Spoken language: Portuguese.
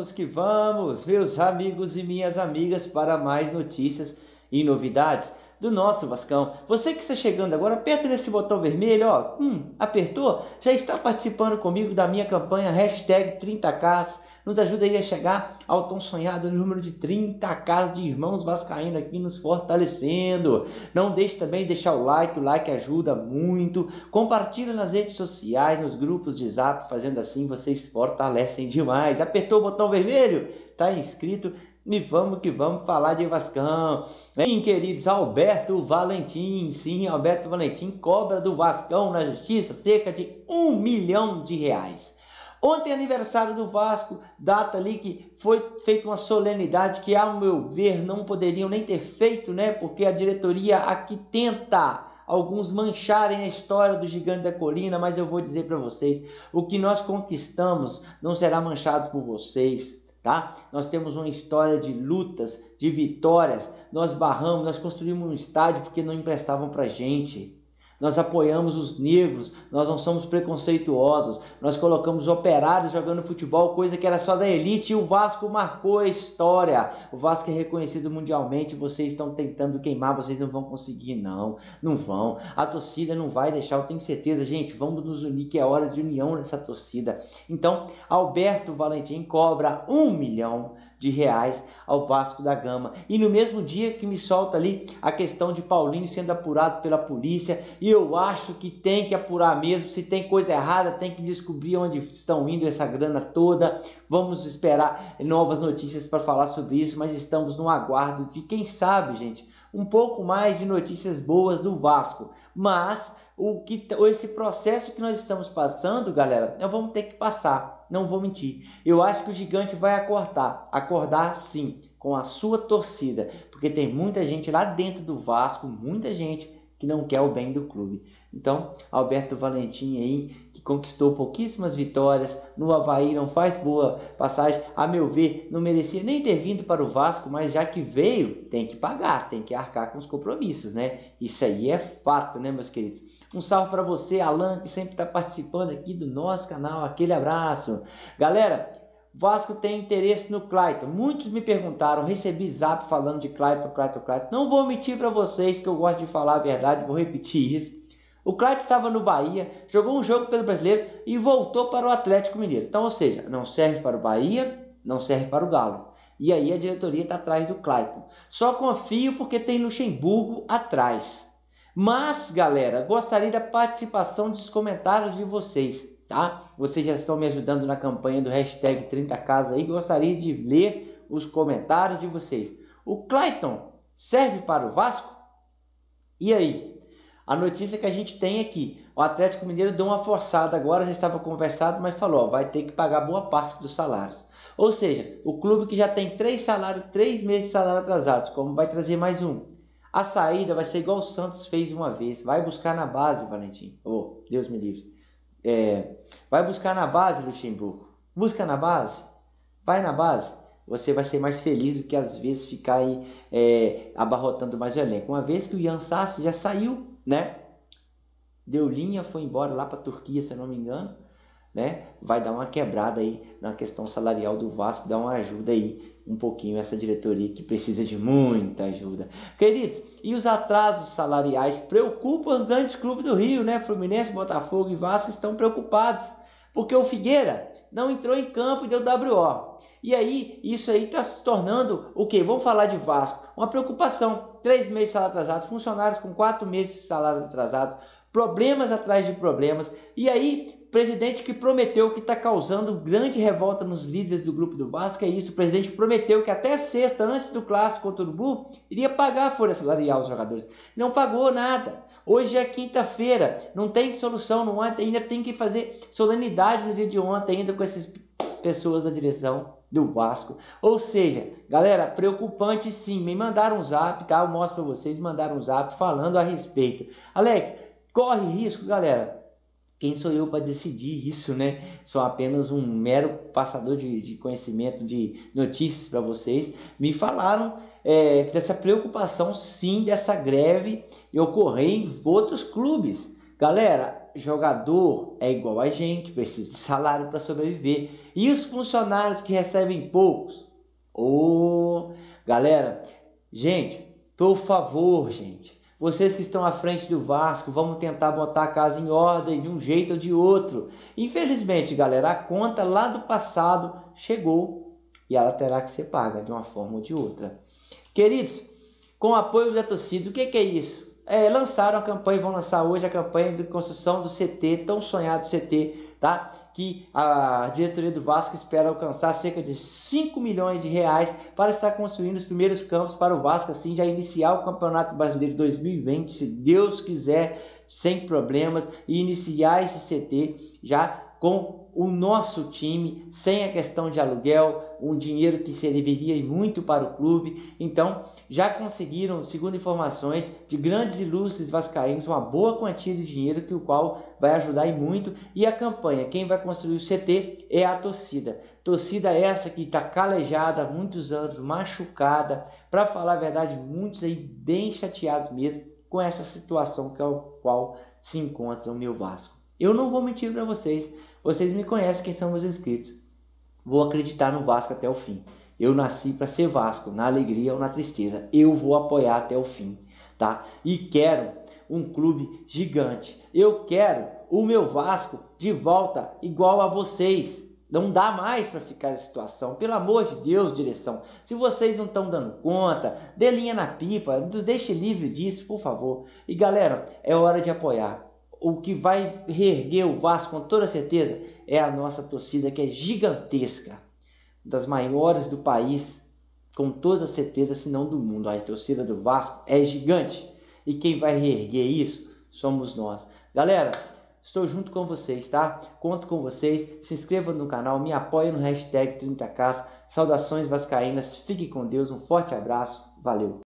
que vamos, meus amigos e minhas amigas, para mais notícias e novidades do nosso Vascão. Você que está chegando agora, aperta nesse botão vermelho, ó, apertou, já está participando comigo da minha campanha hashtag 30k. Nos ajuda aí a chegar ao tão sonhado número de 30k de irmãos vascaínos aqui nos fortalecendo. Não deixe também de deixar o like ajuda muito. Compartilha nas redes sociais, nos grupos de zap, fazendo assim vocês fortalecem demais. Apertou o botão vermelho? Tá inscrito? E vamos que vamos falar de Vascão. Hein, queridos, Alberto Valentim, sim, Alberto Valentim cobra do Vascão na justiça cerca de R$1 milhão. Ontem aniversário do Vasco, data ali que foi feita uma solenidade que, ao meu ver, não poderiam nem ter feito, né? Porque a diretoria aqui tenta alguns mancharem a história do Gigante da Colina, mas eu vou dizer para vocês, o que nós conquistamos não será manchado por vocês. Tá? Nós temos uma história de lutas, de vitórias, nós barramos, nós construímos um estádio porque não emprestavam para gente. Nós apoiamos os negros, nós não somos preconceituosos, nós colocamos operários jogando futebol, coisa que era só da elite, e o Vasco marcou a história. O Vasco é reconhecido mundialmente, vocês estão tentando queimar, vocês não vão conseguir não vão. A torcida não vai deixar, eu tenho certeza, gente, vamos nos unir que é hora de união nessa torcida. Então, Alberto Valentim cobra R$1 milhão ao Vasco da Gama. E no mesmo dia que me solta ali a questão de Paulinho sendo apurado pela polícia, e eu acho que tem que apurar mesmo, se tem coisa errada, tem que descobrir onde estão indo essa grana toda. Vamos esperar novas notícias para falar sobre isso, mas estamos no aguardo de, quem sabe, gente, um pouco mais de notícias boas do Vasco. Mas esse processo que nós estamos passando, galera, nós vamos ter que passar, não vou mentir. Eu acho que o Gigante vai acordar sim, com a sua torcida, porque tem muita gente lá dentro do Vasco, muita gente que não quer o bem do clube. Então, Alberto Valentim aí, que conquistou pouquíssimas vitórias, no Avaí não faz boa passagem, a meu ver, não merecia nem ter vindo para o Vasco, mas já que veio, tem que pagar, tem que arcar com os compromissos, né? Isso aí é fato, né, meus queridos? Um salve para você, Alan, que sempre está participando aqui do nosso canal, aquele abraço. Galera, Vasco tem interesse no Clayton. Muitos me perguntaram, recebi zap falando de Clayton. Não vou mentir para vocês que eu gosto de falar a verdade, vou repetir isso. O Clayton estava no Bahia, jogou um jogo pelo Brasileiro e voltou para o Atlético Mineiro. Então, ou seja, não serve para o Bahia, não serve para o Galo. E aí a diretoria está atrás do Clayton. Só confio porque tem Luxemburgo atrás. Mas, galera, gostaria da participação dos comentários de vocês. Tá? Vocês já estão me ajudando na campanha do hashtag 30k aí, gostaria de ler os comentários de vocês. O Clayton serve para o Vasco? E aí? A notícia que a gente tem aqui, o Atlético Mineiro deu uma forçada agora, já estava conversado, mas falou, ó, vai ter que pagar boa parte dos salários. Ou seja, o clube que já tem 3 meses de salário atrasados, como vai trazer mais um? A saída vai ser igual o Santos fez uma vez, vai buscar na base, Valentim. Oh, Deus me livre. Vai buscar na base, Luxemburgo. Busca na base. Vai na base. Você vai ser mais feliz do que às vezes ficar aí abarrotando mais o elenco. Uma vez que o Yan Sassi já saiu, né? Deu linha, foi embora lá para a Turquia, se eu não me engano, né? Vai dar uma quebrada aí na questão salarial do Vasco, dar uma ajuda aí um pouquinho essa diretoria que precisa de muita ajuda. Queridos, e os atrasos salariais preocupam os grandes clubes do Rio, né? Fluminense, Botafogo e Vasco estão preocupados, porque o Figueira não entrou em campo e deu WO. E aí, isso aí está se tornando o quê? Vamos falar de Vasco. Uma preocupação. 3 meses de salário atrasado, funcionários com 4 meses de salário atrasados, problemas atrás de problemas. E aí, presidente que prometeu, que está causando grande revolta nos líderes do grupo do Vasco, é isso. O presidente prometeu que até sexta, antes do clássico contra o Urubu, iria pagar a folha salarial aos jogadores. Não pagou nada. Hoje é quinta-feira, não tem solução, não, ainda tem que fazer solenidade no dia de ontem, ainda com essas pessoas da direção do Vasco. Ou seja, galera, preocupante sim. Me mandaram um zap, tá? Eu mostro para vocês, mandaram um zap falando a respeito. Alex, corre risco, galera. Quem sou eu para decidir isso, né? Sou apenas um mero passador de conhecimento, de notícias para vocês. Me falaram dessa preocupação, sim, dessa greve ocorrer em outros clubes. Galera, jogador é igual a gente, precisa de salário para sobreviver. E os funcionários que recebem poucos? Ô, galera, gente, por favor, gente, vocês que estão à frente do Vasco, vamos tentar botar a casa em ordem de um jeito ou de outro. Infelizmente, galera, a conta lá do passado chegou e ela terá que ser paga de uma forma ou de outra. Queridos, com o apoio da torcida, o que é isso? Lançaram a campanha, vão lançar hoje a campanha de construção do CT, tão sonhado CT, tá? Que a diretoria do Vasco espera alcançar cerca de 5 milhões de reais para estar construindo os primeiros campos para o Vasco, assim já iniciar o Campeonato Brasileiro 2020, se Deus quiser, sem problemas, e iniciar esse CT já com o nosso time, sem a questão de aluguel, um dinheiro que serviria muito para o clube. Então, já conseguiram, segundo informações de grandes ilustres vascaínos, uma boa quantia de dinheiro, que o qual vai ajudar e muito. E a campanha, quem vai construir o CT é a torcida. Torcida essa que está calejada há muitos anos, machucada, para falar a verdade, muitos aí bem chateados mesmo com essa situação que é o qual se encontra o meu Vasco. Eu não vou mentir para vocês, vocês me conhecem, quem são meus inscritos. Vou acreditar no Vasco até o fim. Eu nasci para ser Vasco, na alegria ou na tristeza. Eu vou apoiar até o fim, tá? E quero um clube gigante. Eu quero o meu Vasco de volta igual a vocês. Não dá mais para ficar nessa situação. Pelo amor de Deus, direção. Se vocês não estão dando conta, dê linha na pipa, nos deixe livre disso, por favor. E galera, é hora de apoiar. O que vai reerguer o Vasco com toda certeza é a nossa torcida, que é gigantesca, das maiores do país, com toda certeza, se não do mundo. A torcida do Vasco é gigante e quem vai reerguer isso somos nós. Galera, estou junto com vocês, tá? Conto com vocês, se inscreva no canal, me apoie no hashtag 30K, saudações vascaínas, fique com Deus, um forte abraço, valeu!